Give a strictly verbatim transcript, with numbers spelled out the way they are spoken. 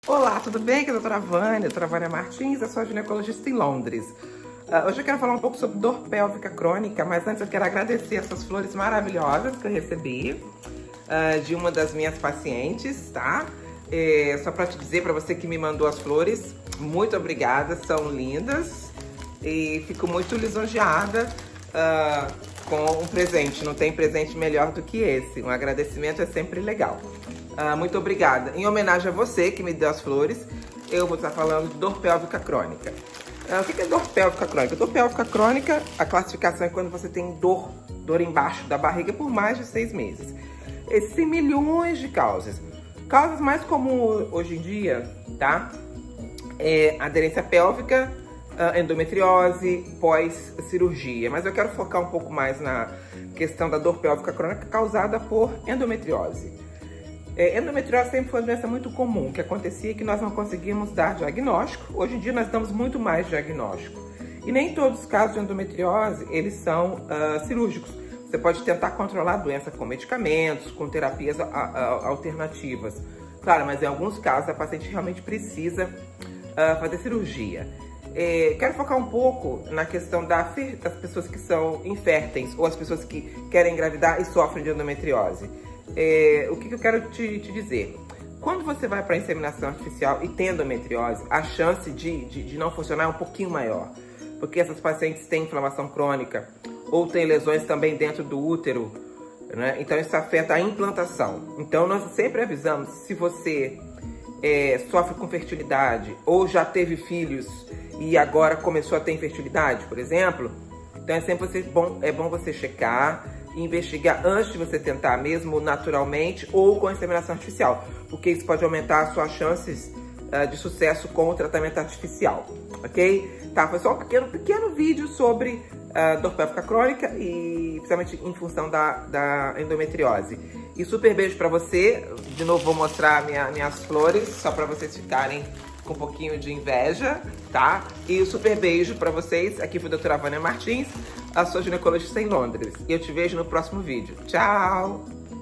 Olá, tudo bem? Aqui é a doutora Vânia, doutora Vânia Martins, eu sou ginecologista em Londres. Uh, hoje eu quero falar um pouco sobre dor pélvica crônica, mas antes eu quero agradecer essas flores maravilhosas que eu recebi uh, de uma das minhas pacientes, tá? É, só para te dizer, para você que me mandou as flores, muito obrigada, são lindas e fico muito lisonjeada uh, com um presente. Não tem presente melhor do que esse, um agradecimento é sempre legal. Uh, muito obrigada. Em homenagem a você que me deu as flores, eu vou estar falando de dor pélvica crônica. Uh, o que é dor pélvica crônica? Dor pélvica crônica, a classificação é quando você tem dor, dor embaixo da barriga por mais de seis meses. Existem milhões de causas. Causas mais comuns hoje em dia, tá? É aderência pélvica, uh, endometriose, pós-cirurgia. Mas eu quero focar um pouco mais na questão da dor pélvica crônica causada por endometriose. É, endometriose sempre foi uma doença muito comum, que acontecia que nós não conseguíamos dar diagnóstico. Hoje em dia nós damos muito mais diagnóstico. E nem todos os casos de endometriose, eles são uh, cirúrgicos. Você pode tentar controlar a doença com medicamentos, com terapias a, a, alternativas. Claro, mas em alguns casos a paciente realmente precisa uh, fazer cirurgia. É, quero focar um pouco na questão da, das pessoas que são inférteis ou as pessoas que querem engravidar e sofrem de endometriose. É, o que, que eu quero te, te dizer? Quando você vai para a inseminação artificial e tem endometriose, a chance de, de, de não funcionar é um pouquinho maior. Porque essas pacientes têm inflamação crônica ou têm lesões também dentro do útero, né? Então isso afeta a implantação. Então nós sempre avisamos, se você é, sofre com fertilidade ou já teve filhos e agora começou a ter infertilidade, por exemplo, então é sempre você, bom, é bom você checar e investigar antes de você tentar, mesmo naturalmente ou com a inseminação artificial, porque isso pode aumentar as suas chances uh, de sucesso com o tratamento artificial, ok? Tá, foi só um pequeno, pequeno vídeo sobre uh, dor pélvica crônica e principalmente em função da, da endometriose. E super beijo pra você, de novo vou mostrar minha, minhas flores, só pra vocês ficarem com um pouquinho de inveja, tá? E super beijo pra vocês, aqui foi a doutora Vânia Martins, a sua ginecologista em Londres. E eu te vejo no próximo vídeo. Tchau!